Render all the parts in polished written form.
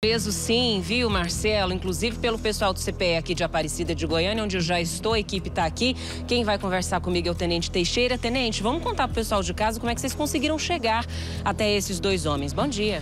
Preso sim, viu, Marcelo? Inclusive pelo pessoal do CPE aqui de Aparecida de Goiânia, onde eu já estou, a equipe está aqui. Quem vai conversar comigo é o Tenente Teixeira. Tenente, vamos contar pro pessoal de casa como é que vocês conseguiram chegar até esses dois homens. Bom dia.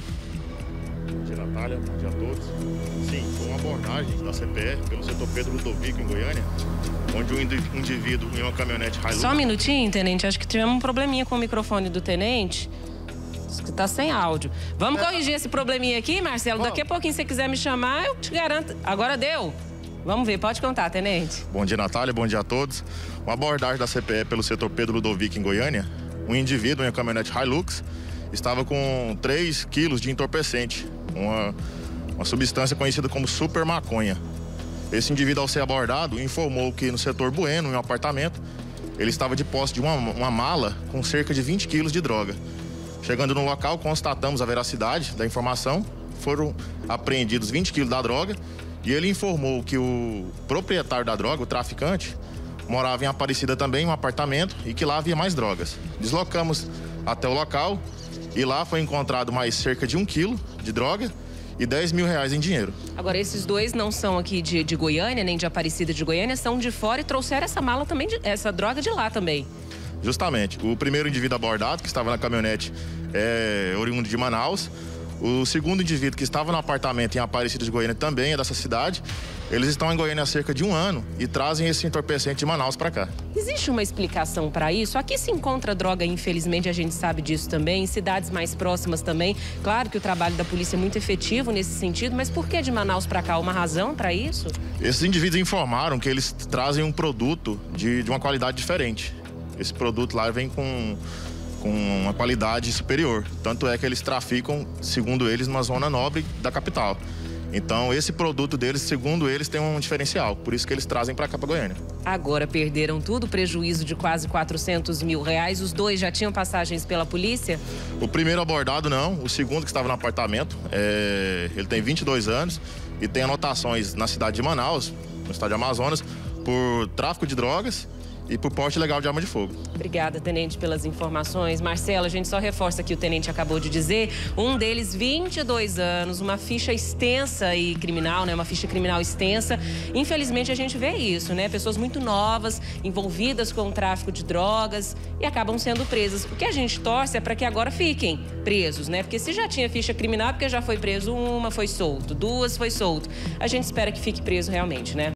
Bom dia, Natália. Bom dia a todos. Sim, foi uma abordagem da CPE pelo setor Pedro Ludovico, em Goiânia, onde um indivíduo em uma caminhonete Hilux... Só um minutinho, Tenente. Acho que tivemos um probleminha com o microfone do Tenente. Que tá sem áudio. Vamos corrigir esse probleminha aqui, Marcelo? Daqui a pouquinho, se você quiser me chamar, eu te garanto. Agora deu. Vamos ver, pode contar, Tenente. Bom dia, Natália. Bom dia a todos. Uma abordagem da CPE pelo setor Pedro Ludovico, em Goiânia. Um indivíduo em uma caminhonete Hilux estava com 3 quilos de entorpecente, uma substância conhecida como super maconha. Esse indivíduo, ao ser abordado, informou que no setor Bueno, em um apartamento, ele estava de posse de uma mala com cerca de 20 quilos de droga. Chegando no local, constatamos a veracidade da informação, foram apreendidos 20 quilos da droga e ele informou que o proprietário da droga, o traficante, morava em Aparecida também, em um apartamento, e que lá havia mais drogas. Deslocamos até o local e lá foi encontrado mais cerca de 1 quilo de droga e 10 mil reais em dinheiro. Agora, esses dois não são aqui de Goiânia, nem de Aparecida de Goiânia, são de fora e trouxeram essa mala também, essa droga de lá também. Justamente. O primeiro indivíduo abordado, que estava na caminhonete, é oriundo de Manaus. O segundo indivíduo, que estava no apartamento em Aparecida de Goiânia, também é dessa cidade. Eles estão em Goiânia há cerca de 1 ano e trazem esse entorpecente de Manaus para cá. Existe uma explicação para isso? Aqui se encontra droga, infelizmente, a gente sabe disso também, em cidades mais próximas também. Claro que o trabalho da polícia é muito efetivo nesse sentido, mas por que de Manaus para cá? Uma razão para isso? Esses indivíduos informaram que eles trazem um produto de uma qualidade diferente. Esse produto lá vem com uma qualidade superior. Tanto é que eles traficam, segundo eles, numa zona nobre da capital. Então, esse produto deles, segundo eles, tem um diferencial. Por isso que eles trazem para cá, para Goiânia. Agora perderam tudo, prejuízo de quase 400 mil reais. Os dois já tinham passagens pela polícia? O primeiro abordado, não. O segundo, que estava no apartamento, ele tem 22 anos e tem anotações na cidade de Manaus, no estado de Amazonas, por tráfico de drogas e por porte ilegal de arma de fogo. Obrigada, Tenente, pelas informações. Marcelo, a gente só reforça que o Tenente acabou de dizer. Um deles, 22 anos, uma ficha extensa e criminal, né? Uma ficha criminal extensa. Infelizmente, a gente vê isso, né? Pessoas muito novas, envolvidas com o tráfico de drogas e acabam sendo presas. O que a gente torce é para que agora fiquem presos, né? Porque se já tinha ficha criminal, porque já foi preso uma, foi solto. 2, foi solto. A gente espera que fique preso realmente, né?